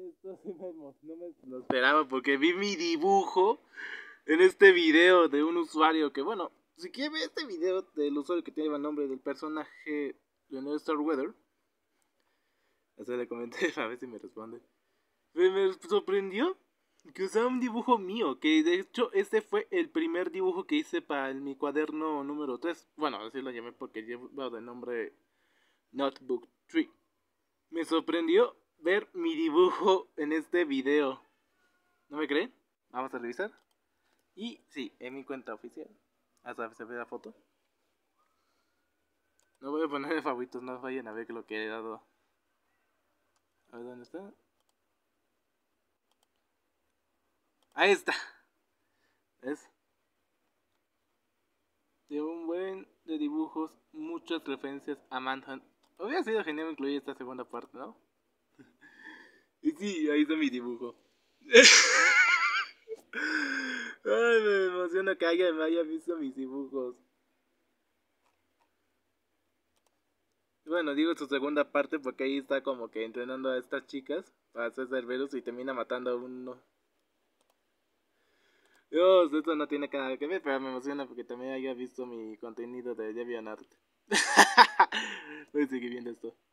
esto sí no me lo esperaba porque vi mi dibujo en este video de un usuario que, bueno, si quieren ver este video del usuario que tiene el nombre del personaje Leonard Starweather, así le comenté a ver si me responde. Me sorprendió que usaba un dibujo mío, que de hecho este fue el primer dibujo que hice para mi cuaderno número 3. Bueno, así lo llamé porque lleva de nombre Notebook 3. Me sorprendió ver mi dibujo en este video. ¿No me creen? Vamos a revisar. Y sí, en mi cuenta oficial. Hasta se ve la foto. No voy a poner de favoritos, no vayan a ver lo que he dado. A ver dónde está. Ahí está. ¿Ves? De un buen de dibujos, muchas referencias a Manhunt. Hubiera sido genial incluir esta segunda parte, ¿no? Y sí, ahí está mi dibujo. Ay, me emociona que alguien me haya visto mis dibujos. Bueno, digo su segunda parte porque ahí está como que entrenando a estas chicas para hacer Cerberus y termina matando a uno. Dios, esto no tiene nada que ver, pero me emociona porque también haya visto mi contenido de DeviantArt. Voy a seguir viendo esto.